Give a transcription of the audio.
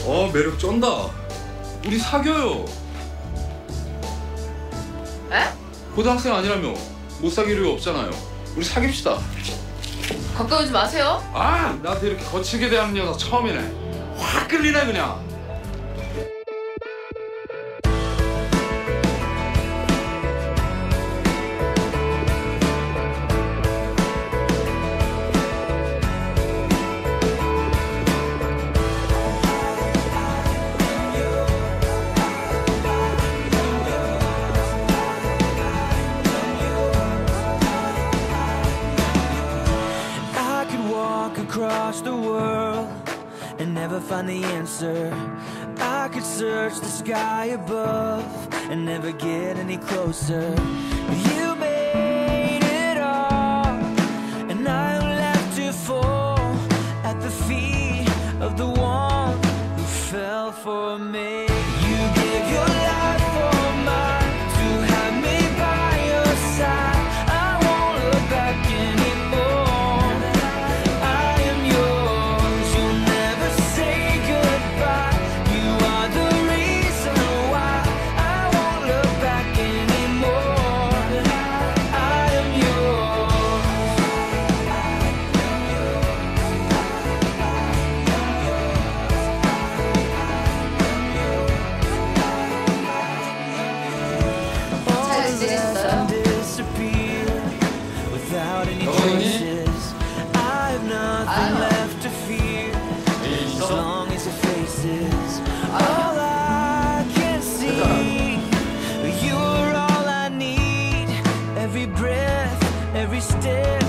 매력 쩐다. 우리 사겨요. 에? 고등학생 아니라며 못 사귈 이유 없잖아요. 우리 사깁시다. 가까이 오지 마세요. 아, 나한테 이렇게 거칠게 대하는 여자 처음이네. 확 끌리네 그냥. Across the world and never find the answer. I could search the sky above and never get any closer. You made it all, and I'm left to fall at the feet of the one who fell for me. You gave your life for mine to have me by your side. I won't look back anymore. Without any traces, I have nothing left to fear. As long as your face is all I can see, you're all I need. Every breath, every step.